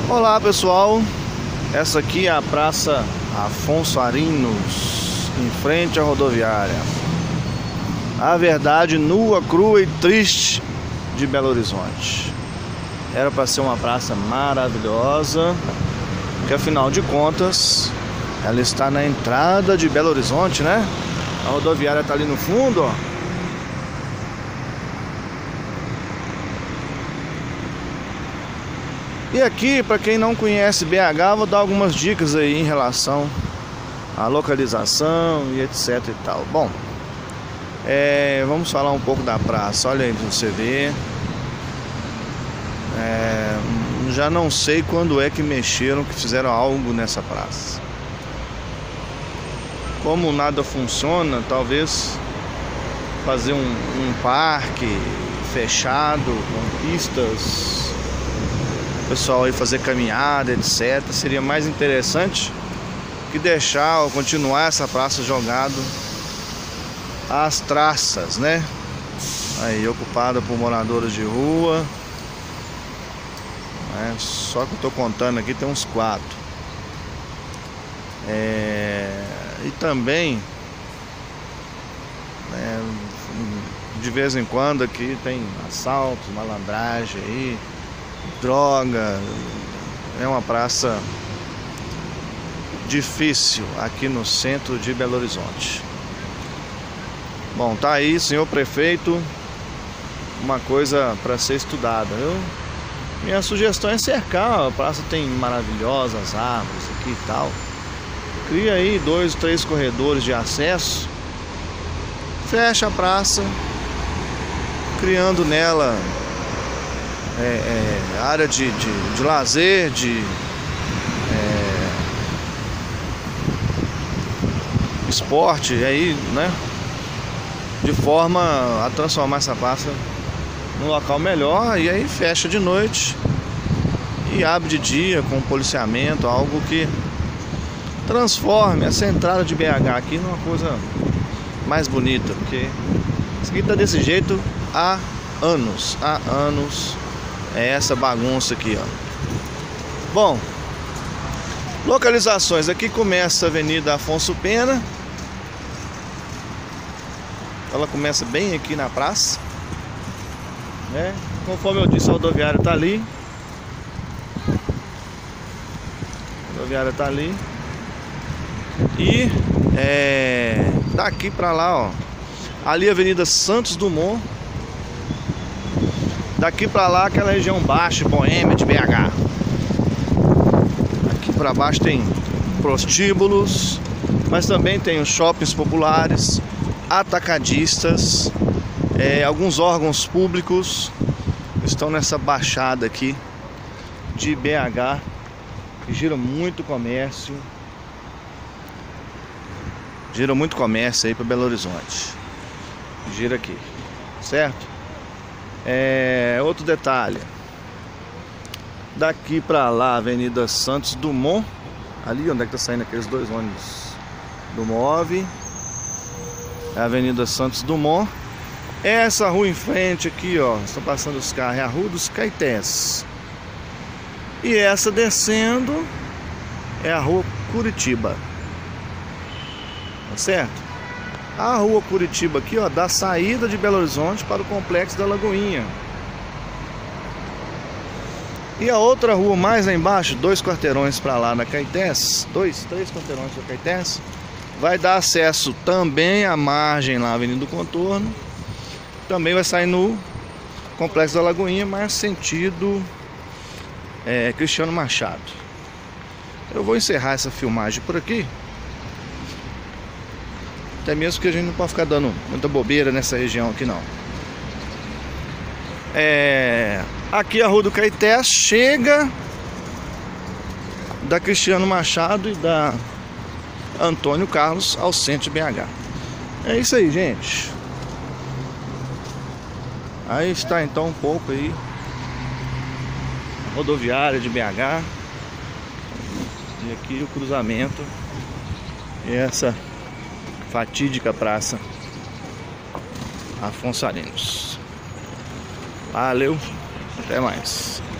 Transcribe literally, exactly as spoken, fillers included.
Olá pessoal, essa aqui é a Praça Afonso Arinos, em frente à rodoviária. A verdade nua, crua e triste de Belo Horizonte. Era para ser uma praça maravilhosa, que afinal de contas ela está na entrada de Belo Horizonte, né? A rodoviária está ali no fundo, ó. E aqui, para quem não conhece B H, vou dar algumas dicas aí em relação à localização e etc e tal. Bom, é, vamos falar um pouco da praça. Olha aí para você ver. É, já não sei quando é que mexeram, que fizeram algo nessa praça. Como nada funciona, talvez fazer um, um parque fechado com pistas, o pessoal aí fazer caminhada, etcétera. Seria mais interessante que deixar ou continuar essa praça jogado às traças, né? Aí ocupada por moradores de rua, né? Só que eu tô contando aqui tem uns quatro. É... E também, né, de vez em quando aqui tem assaltos, malandragem aí, droga. É uma praça difícil aqui no centro de Belo Horizonte. Bom, tá aí, senhor prefeito, uma coisa para ser estudada, viu? Minha sugestão é cercar. A praça tem maravilhosas árvores aqui e tal. Cria aí dois, três corredores de acesso, fecha a praça, criando nela É, é, área de, de, de lazer, de é, esporte, aí, né? De forma a transformar essa praça num local melhor. E aí fecha de noite e abre de dia com policiamento, algo que transforme essa entrada de B H aqui numa coisa mais bonita, porque isso aqui tá desse jeito há anos, há anos. É essa bagunça aqui, ó. Bom, localizações. Aqui começa a Avenida Afonso Pena. Ela começa bem aqui na praça, né? Conforme eu disse, a rodoviária tá ali. A rodoviária tá ali. E é, daqui pra lá, ó, ali a Avenida Santos Dumont. Daqui pra lá, aquela região baixa, boêmia de B H. Aqui pra baixo tem prostíbulos, mas também tem os shoppings populares, atacadistas, é, alguns órgãos públicos estão nessa baixada aqui de B H, que gira muito comércio. Gira muito comércio aí para Belo Horizonte. Gira aqui, certo? É, outro detalhe, daqui pra lá, Avenida Santos Dumont, ali onde é que tá saindo aqueles dois ônibus do Move, é a Avenida Santos Dumont. Essa rua em frente aqui, ó, estão passando os carros, é a Rua dos Caetés. E essa descendo é a Rua Curitiba, tá certo? A Rua Curitiba aqui, ó, da saída de Belo Horizonte para o Complexo da Lagoinha. E a outra rua mais lá embaixo, dois quarteirões para lá na Caetés, dois, três quarteirões para Caetés, vai dar acesso também à margem lá, Avenida do Contorno. Também vai sair no Complexo da Lagoinha, mas sentido é, Cristiano Machado. Eu vou encerrar essa filmagem por aqui. Até mesmo que a gente não pode ficar dando muita bobeira nessa região aqui não. É, aqui a Rua do Caetés chega da Cristiano Machado e da Antônio Carlos ao centro de B H. É isso aí, gente. Aí está então um pouco aí a rodoviária de B H. E aqui o cruzamento. E essa fatídica praça Afonso Arinos. Valeu, até mais.